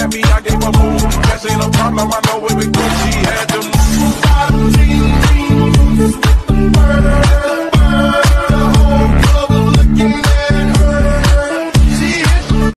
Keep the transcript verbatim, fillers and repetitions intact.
at me, I gave a move. That ain't no problem, I know where we go.